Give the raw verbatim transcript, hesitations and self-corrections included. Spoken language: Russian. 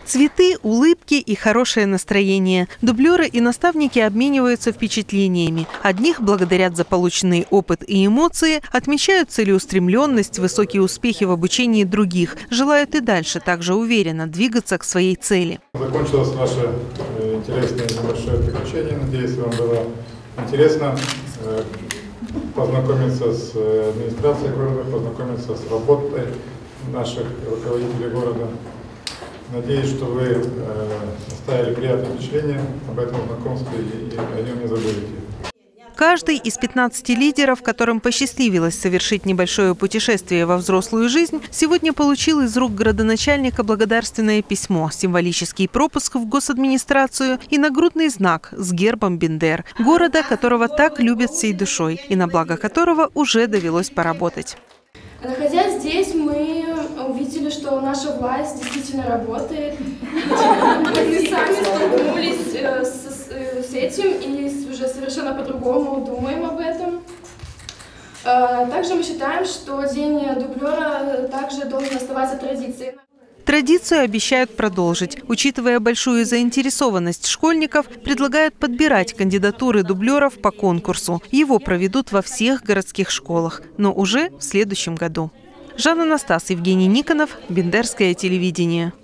Цветы, улыбки и хорошее настроение. Дублеры и наставники обмениваются впечатлениями. Одних благодарят за полученный опыт и эмоции, отмечают целеустремленность, высокие успехи в обучении других, желают и дальше также уверенно двигаться к своей цели. Закончилось наше интересное небольшое приключение. Надеюсь, вам было интересно познакомиться с администрацией города, познакомиться с работой наших руководителей города. Надеюсь, что вы э, оставили приятное впечатление об этом знакомстве и о нем не забудете. Каждый из пятнадцати лидеров, которым посчастливилось совершить небольшое путешествие во взрослую жизнь, сегодня получил из рук градоначальника благодарственное письмо, символический пропуск в госадминистрацию и нагрудный знак с гербом Бендер, города, которого так любят всей душой и на благо которого уже довелось поработать. Находясь здесь, мы увидели, что наша власть действительно работает. Мы сами столкнулись с, с этим и уже совершенно по-другому думаем об этом. Также мы считаем, что День дублера также должен оставаться традицией. Традицию обещают продолжить. Учитывая большую заинтересованность школьников, предлагают подбирать кандидатуры дублеров по конкурсу. Его проведут во всех городских школах, но уже в следующем году. Жанна Настас, Евгений Никонов, Бендерское телевидение.